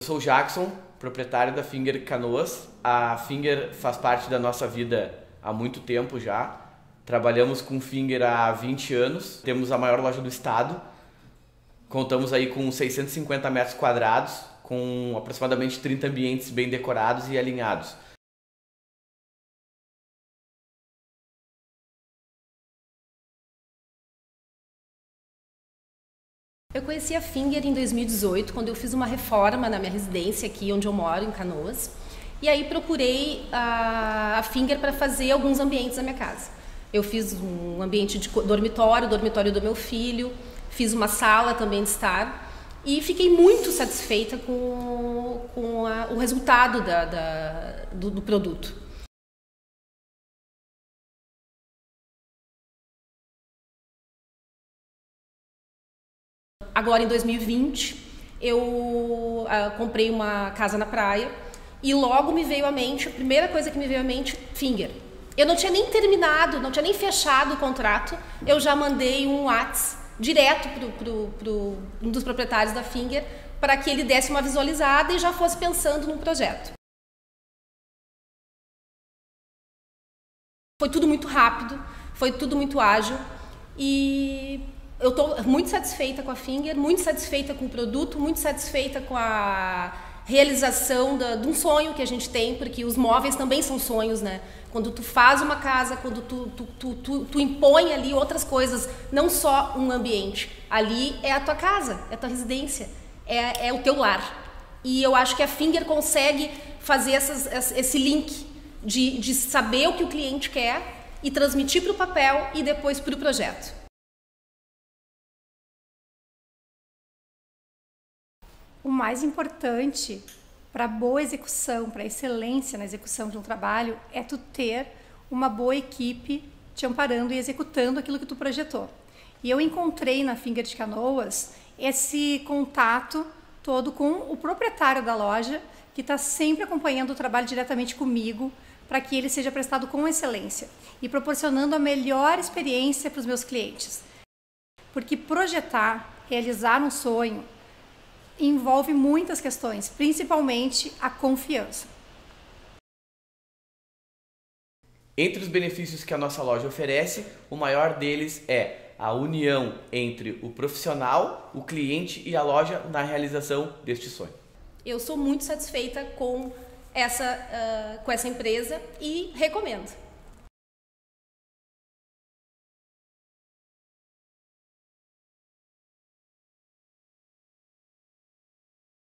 Eu sou o Jackson, proprietário da Finger Canoas. A Finger faz parte da nossa vida há muito tempo já. Trabalhamos com Finger há 20 anos. Temos a maior loja do estado. Contamos aí com 650 metros quadrados, com aproximadamente 30 ambientes bem decorados e alinhados. Eu conheci a Finger em 2018, quando eu fiz uma reforma na minha residência aqui onde eu moro, em Canoas. E aí procurei a Finger para fazer alguns ambientes da minha casa. Eu fiz um ambiente de dormitório, o dormitório do meu filho, fiz uma sala também de estar e fiquei muito satisfeita com o resultado do produto. Agora, em 2020, eu comprei uma casa na praia e logo me veio à mente, a primeira coisa que me veio à mente, Finger. Eu não tinha nem terminado, não tinha nem fechado o contrato, eu já mandei um WhatsApp direto para um dos proprietários da Finger para que ele desse uma visualizada e já fosse pensando num projeto. Foi tudo muito rápido, foi tudo muito ágil e eu estou muito satisfeita com a Finger, muito satisfeita com o produto, muito satisfeita com a realização de um sonho que a gente tem, porque os móveis também são sonhos, né? Quando tu faz uma casa, quando tu impõe ali outras coisas, não só um ambiente. Ali é a tua casa, é a tua residência, é o teu lar. E eu acho que a Finger consegue fazer esse link de saber o que o cliente quer e transmitir para o papel e depois para o projeto. O mais importante para boa execução, para excelência na execução de um trabalho, é tu ter uma boa equipe te amparando e executando aquilo que tu projetou. E eu encontrei na Finger de Canoas esse contato todo com o proprietário da loja, que está sempre acompanhando o trabalho diretamente comigo, para que ele seja prestado com excelência e proporcionando a melhor experiência para os meus clientes. Porque projetar, realizar um sonho, envolve muitas questões, principalmente a confiança. Entre os benefícios que a nossa loja oferece, o maior deles é a união entre o profissional, o cliente e a loja na realização deste sonho. Eu sou muito satisfeita com essa empresa e recomendo.